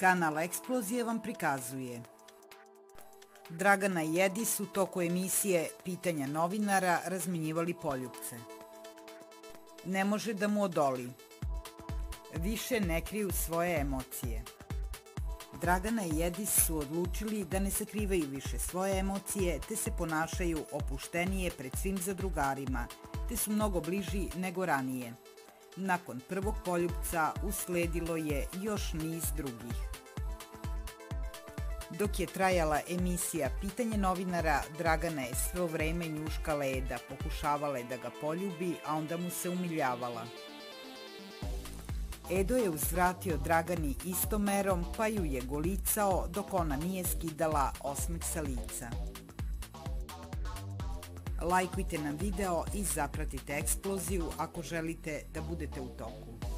Kanal Eksplozije vam prikazuje Dragana i Edis u toku emisije Pitanja novinara razmenjivali poljupce. Ne može da mu odoli. Više ne kriju svoje emocije. Dragana i Edis su odlučili da ne sakrivaju više svoje emocije, te se ponašaju opuštenije pred svim zadrugarima, te su mnogo bliži nego ranije. Nakon prvog poljupca usledilo je još niz drugih. Dok je trajala emisija Pitanje novinara, Dragana je svo vreme njuškala Eda, pokušavala je da ga poljubi, a onda mu se umiljavala. Edo je uzvratio Dragani istom merom, pa ju je golicao dok ona nije skidala osmeh sa lica. Lajkujte nam video i zapratite Eksploziju ako želite da budete u toku.